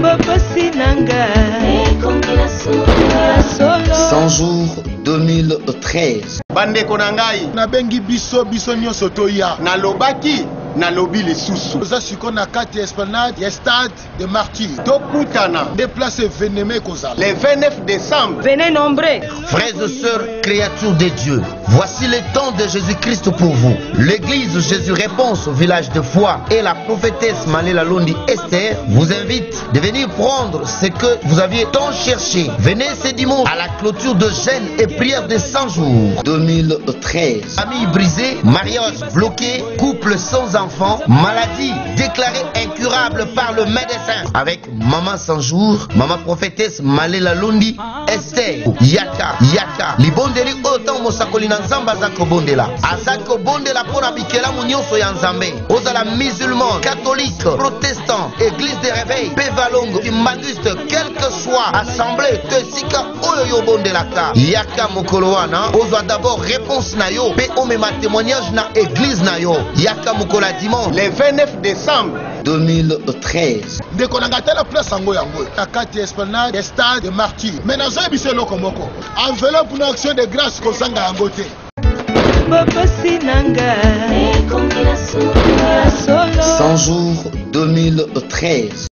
100 jours 2013. Bande konangai na bengi biso nyonso toya na lobaki na lobi lisusu oza siko na kati esplanade ya stade de martyrs tokutana déplace veneme kozala le 29 décembre. Venez nombreux. Frères et sœurs, créatures de Dieu, voici le temps de Jésus-Christ pour vous. L'église Jésus Réponse au village de foi et la prophétesse Malela Londi Esther vous invitent de venir prendre ce que vous aviez tant cherché. Venez ce dimanche à la clôture de jeûne et prière de 100 jours 2013. Famille brisée, mariage bloqué, couple sans enfant, maladie déclarée incurable par le médecin. Avec maman 100 jours, maman prophétesse Malela Londi Esther Yaka libondeli autant mosakoli na nzambe azako bondela azako bondela pona bikela nyonso ya nzambe ozala musulman, catholique, protestant, église de réveil, pévalongo, humaniste, quel que soit assemblée tesika oyo yo bondelaka yaka mokolo wana ozwa d'abord réponse na yo pe omema témoignage na église na yo yaka mokolo dimanche le 29 décembre 2013. ndeko na ngatela place yango na kati esplanade ya stade de martyrs mais nazoya biso eloko moko enveloppe na action de grâce kozanga yango te 100 jours 2013.